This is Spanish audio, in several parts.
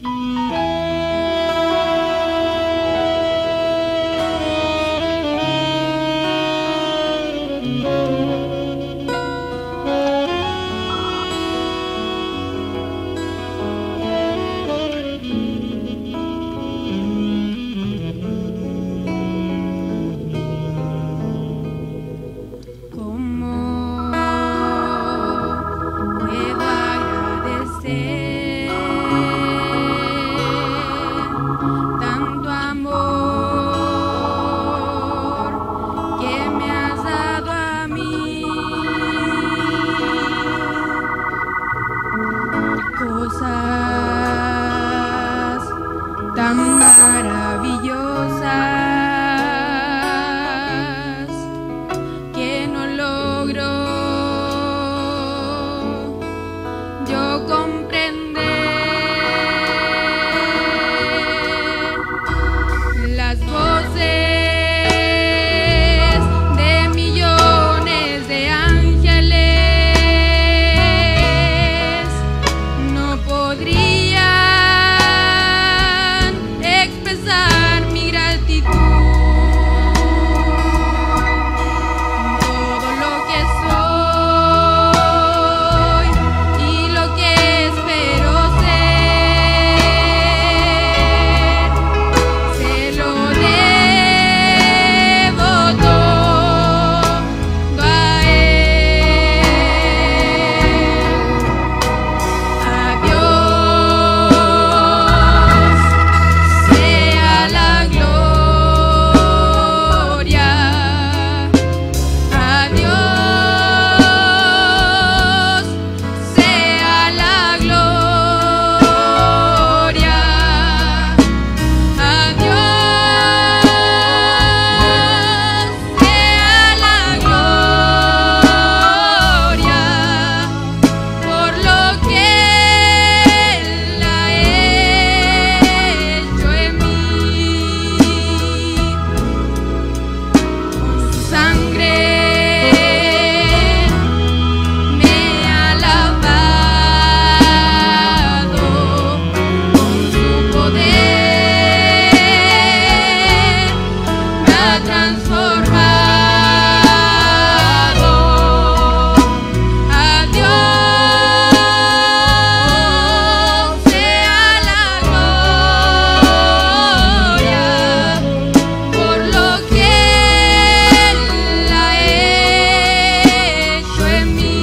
Tan maravillosas que no logro yo comprender. Las voces de millones de ángeles no podrían expresar mi gratitud. Todo lo que soy y lo que espero ser, se lo debo todo a él. A Dios sea la gloria, a Dios sea la gloria, a Dios sea la gloria por lo que Él ha hecho en mí. Con su sangre me ha lavado, con su poder me ha transformado. A Dios sea la gloria por lo que Él ha hecho en mí.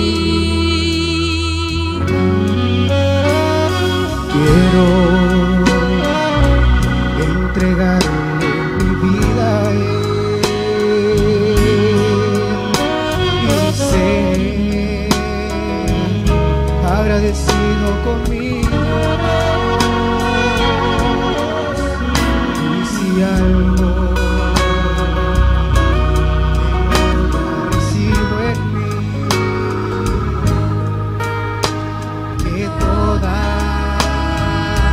Quiero entregarle mi vida a Él y ser agradecido con mi Dios. Y si algo recibo en mí, que toda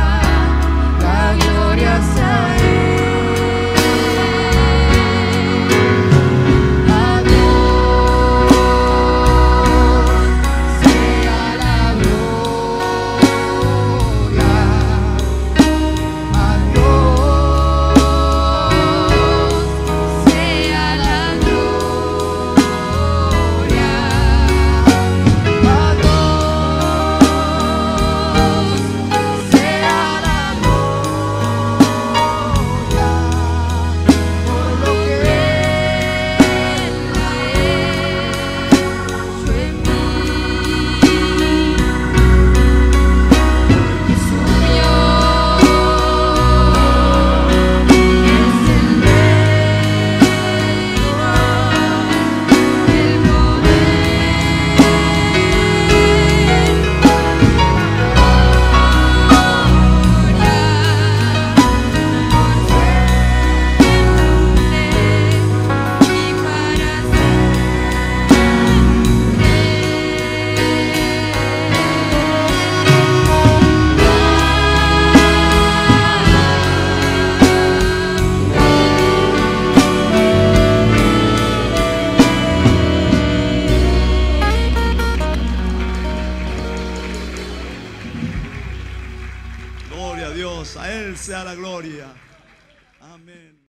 Gloria a Dios, a Él sea la gloria. Amén.